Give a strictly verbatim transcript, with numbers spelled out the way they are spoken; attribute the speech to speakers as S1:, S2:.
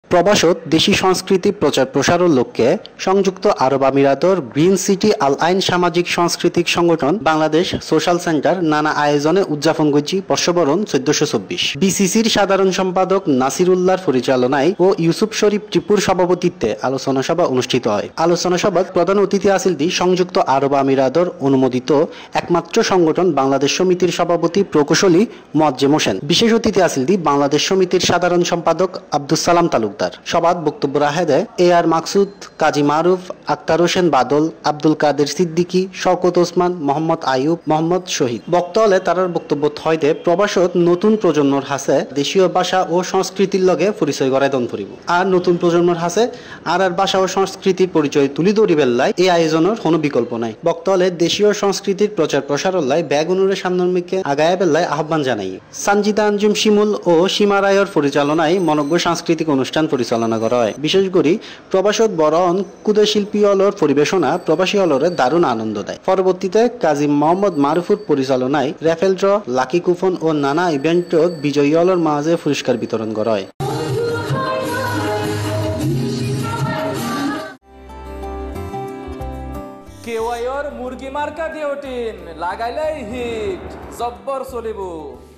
S1: প্রবাসত দেশি সংস্কৃতি প্রচার প্রসারের লক্ষ্যে সংযুক্ত আরব আমিরাতর গ্রিন সিটি আল আইন সামাজিক সাংস্কৃতিক সংগঠন বাংলাদেশ সোশ্যাল সেন্টার নানা আয়োজনে উদযাপন করছি বর্ষবরণ চোদ্দশো চব্বিশ। বিসিসির সাধারণ সম্পাদক নাসির উল্লাহর পরিচালনায় ও ইউসুফ শরীফ টিপুর সভাপতিত্বে আলোচনা সভা অনুষ্ঠিত হয়। আলোচনা সভাত প্রধান অতিথি আছিল দি সংযুক্ত আরব আমিরাতর অনুমোদিত একমাত্র সংগঠন বাংলাদেশ সমিতির সভাপতি প্রকৌশলী মোয়াজ্জেম হোসেন। বিশেষ অতিথি আছিল দি বাংলাদেশ সমিতির সাধারণ সম্পাদক আব্দুস সালাম তালুকদার। সভাত বক্তব্য রাখে দেয় এ আর মাকসুদ, কাজী মারুফ, আক্তার হোসেন বাদল, আব্দুল কাদের সিদ্দিকী, শওকত ওসমান, মোহাম্মদ আইয়ুব, মোহাম্মদ শহীদ। বক্তা হলে তারার বক্তব্য থয়দে প্রবাসত নতুন প্রজন্মর হাসে দেশীয় ভাষা ও সংস্কৃতির লগে পরিচয় করায় দন ফুরিব। আর নতুন প্রজন্মর হাসে আর আর ভাষা ও সংস্কৃতির পরিচয় তুলি ধরি বেল্লায় এই আয়োজনের কোনো বিকল্প নাই। বক্তা হলে দেশীয় সংস্কৃতির প্রচার প্রসারের লাই ব্যাগ অনুরে সামনের মিকে আগায় বেল্লায় আহ্বান জানাই। সানজিদা আঞ্জুম শিমুল ও সীমা রায়ের পরিচালনায় মনজ্ঞ সাংস্কৃতিক অনুষ্ঠান পরিচালনা করা হয়। বিশেষ করে প্রবাসত বরণ কুদে শিল্পী অলর পরিবেশনা প্রবাসী অলরে দারুণ আনন্দ দেয়। পরবর্তীতে কাজী মোহাম্মদ মারুফুর পরিচালনায় রেফেল ড্র, লাকি কুপন ও নানা ইভেন্টত বিজয়ী অলর মাঝে পুরস্কার বিতরণ করা হয়।
S2: কেওয়াইর মুরগি মার্কা কেওটিন লাগাইলেই হিট জব্বর চলিব।